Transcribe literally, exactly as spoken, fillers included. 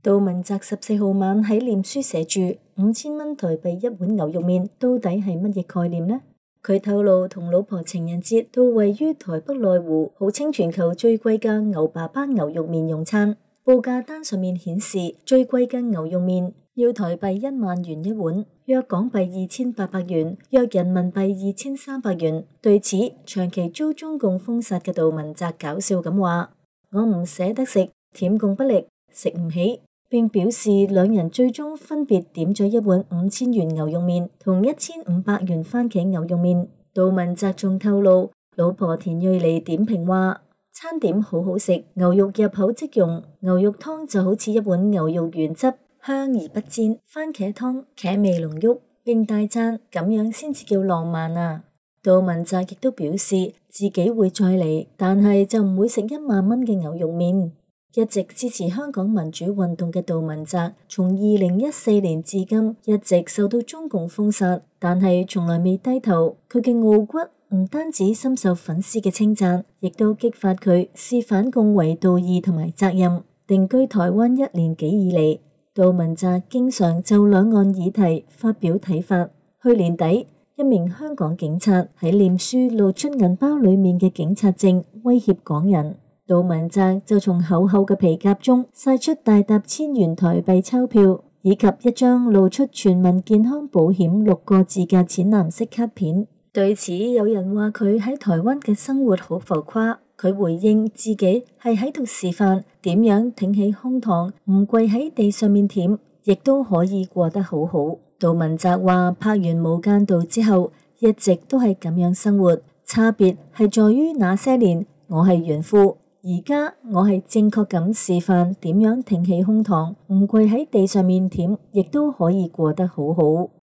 杜汶澤十四號晚喺臉書寫住五千蚊台幣一碗牛肉麵，到底係乜嘢概念呢？佢透露同老婆情人節到位於台北內湖，號稱全球最貴嘅牛爸爸牛肉麵用餐。報價單上面顯示最貴嘅牛肉麵要台幣一萬元一碗，約港幣二千八百元，約人民幣二千三百元。對此，長期遭中共封殺嘅杜汶澤搞笑咁話：我唔捨得食，舔共不力，食唔起。並表示兩人最終分別點咗一碗五千元牛肉麵同一千五百元番茄牛肉麵。杜汶澤仲透露，老婆田蕊妮點評話：餐點好好食，牛肉入口即溶，牛肉湯就好似一碗牛肉原汁，香而不煎，番茄湯茄味濃郁，並大讚咁樣先至叫浪漫啊！杜汶澤亦都表示自己會再嚟，但係就唔會食一萬蚊嘅牛肉麵。一直支持香港民主運動嘅杜汶澤，從二零一四年至今一直受到中共封殺，但係從來未低頭。佢嘅傲骨唔單止深受粉絲嘅稱讚，亦都激發佢視反共為道義同埋責任。定居台灣一年幾以嚟，杜汶澤經常就兩岸議題發表睇法。去年底，一名香港警察喺臉書露出銀包裏面嘅警察證，威脅港人。杜汶澤就從厚厚嘅皮夾中曬出大沓千元台幣鈔票，以及一張露出全民健康保險六個字嘅淺藍色卡片。對此，有人話佢喺台灣嘅生活好浮誇，佢回應自己係喺度示範點樣挺起胸膛，唔跪喺地上面舔，亦都可以過得好好。杜汶澤話拍完《無間道》之後，一直都係咁樣生活，差別係在於那些年我係孕婦。而家我係正確咁示範點樣挺起胸膛，唔跪喺地上面舔，亦都可以過得好好。